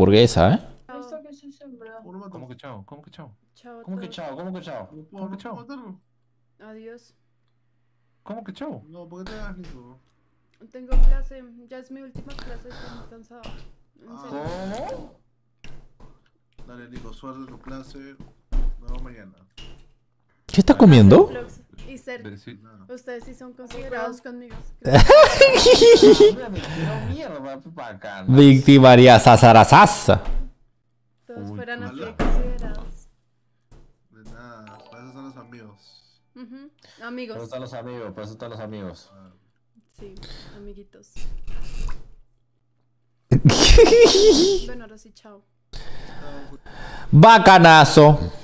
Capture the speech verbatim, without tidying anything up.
Burguesa, ¿eh? Esto que se sembra. ¿Cómo lo mato? ¿Cómo que chao? ¿Cómo que chao? Chao a ¿Cómo que todos. chao? ¿Cómo que chao? ¿No puedo, ¿Cómo que no puedo chao? matarlo? Adiós. ¿Cómo que chao? No, ¿por qué te hagas eso? Tengo clase. Ya es mi última clase. Estoy muy cansada. En serio. ¿Cómo? Dale, Nico, suerte en tu clase. Nos vemos mañana. ¿Qué está comiendo? Flux y Ser, De- sí. Nada. ustedes sí son considerados conmigo. No, mierda, bacán. Victimaria sasarasasa. Todos Uy, fueran así de hola. considerados. De nada, para eso son los amigos. Ujú. Por eso Amigos. están los amigos, por eso están los amigos. Ah, Sí, amiguitos. Bueno, ahora sí, chao. chao. Bacanazo.